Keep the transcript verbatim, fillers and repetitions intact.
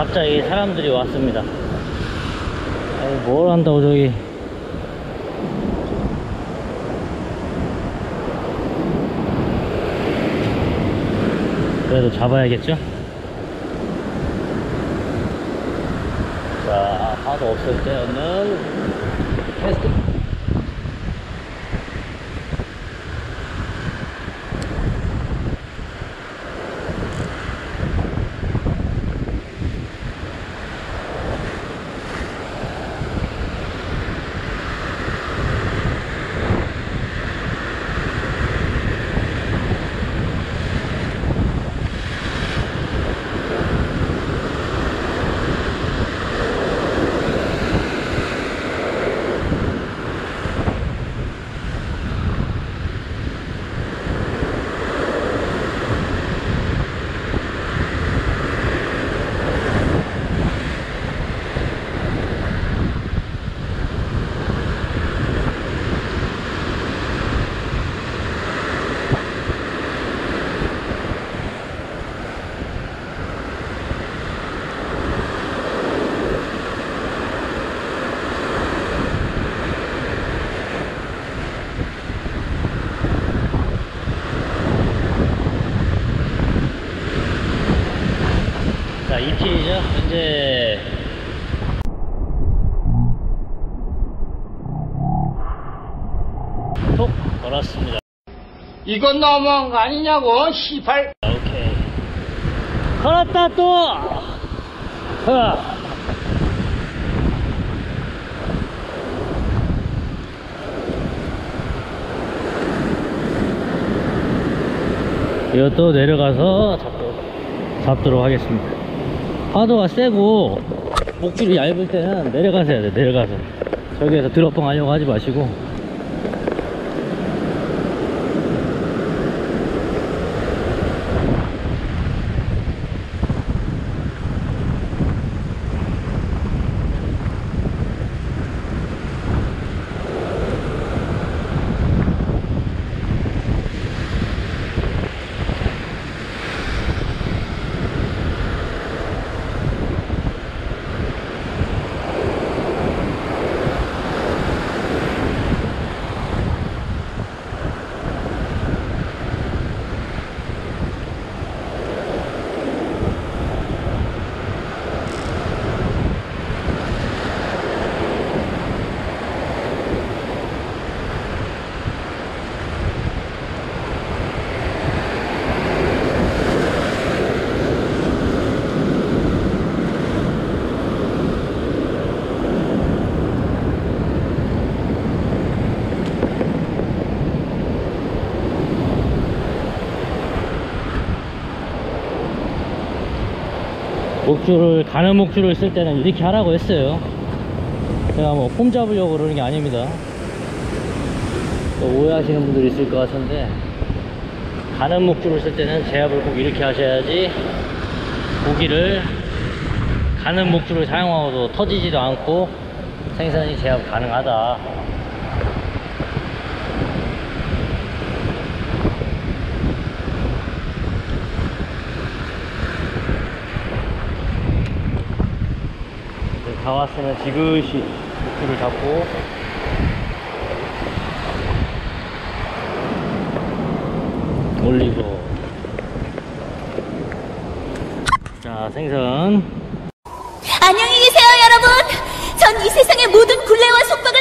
갑자기 사람들이 왔습니다. 아니, 뭘 한다고 저기. 그래도 잡아야겠죠? 자, 파도 없을 때는 캐스팅. 자, 이 티죠 현재. 톡 걸었습니다. 이건 너무한 거 아니냐고, 시팔. 오케이. 걸었다 또. 흐. 이것도 내려가서 잡도록, 잡도록 하겠습니다. 파도가 세고 목줄이 얇을 때는 내려가서 해야 돼. 내려가서 저기에서 드롭봉 하려고 하지 마시고. 목줄을, 가는 목줄을 쓸 때는 이렇게 하라고 했어요. 제가 뭐 폼 잡으려고 그러는 게 아닙니다. 또 오해하시는 분들이 있을 것 같은데, 가는 목줄을 쓸 때는 제압을 꼭 이렇게 하셔야지 고기를 가는 목줄을 사용하고도 터지지도 않고 생선이 제압 가능하다. 다 왔으면 지그시 목줄을 잡고 올리고. 자, 생선. 안녕히 계세요, 여러분. 전 이 세상의 모든 굴레와 속박을